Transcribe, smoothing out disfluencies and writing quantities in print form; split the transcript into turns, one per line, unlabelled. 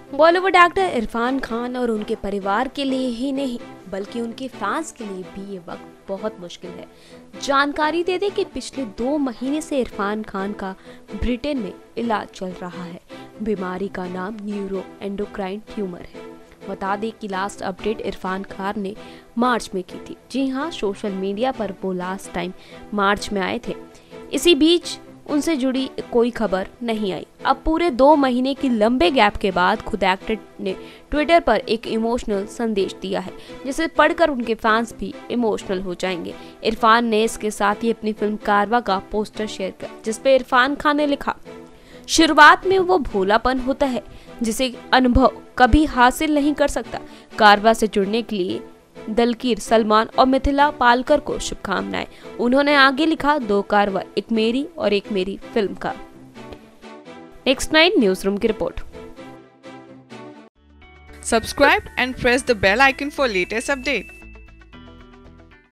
Bollywood actor Irfan Khan और उनके परिवार के लिए ही नहीं बल्कि उनके फैंस के लिए भी ये वक्त बहुत मुश्किल है। जानकारी दे दें कि पिछले 2 महीने से इरफान खान का ब्रिटेन में इलाज चल रहा है। बीमारी का नाम न्यूरो एंडोक्राइन ट्यूमर है। बता दें कि लास्ट अपडेट इरफान खान ने मार्च में की थी। जी हाँ, सोशल मीडिया पर वो लास्ट टाइम मार्च में आए थे। इसी बीच उनसे जुड़ी कोई खबर नहीं आई। अब पूरे 2 महीने की लंबे गैप के बाद खुद एक्टर ने ट्विटर पर एक इमोशनल संदेश दिया है, जिसे पढ़कर उनके फैंस भी इमोशनल हो जाएंगे। इरफान ने इसके साथ ही अपनी फिल्म कारवा का पोस्टर शेयर किया, जिसपे इरफान खान ने लिखा, शुरुआत में वो भोलापन होता है जिसे अनुभव कभी हासिल नहीं कर सकता। कारवा से जुड़ने के लिए दलकीर सलमान और मिथिला पालकर को शुभकामनाएं। उन्होंने आगे लिखा, 2 कारवा, एक मेरी और एक मेरी फिल्म का। नेक्स्ट 9 न्यूज रूम की रिपोर्ट।
Subscribe and press the bell icon for latest update.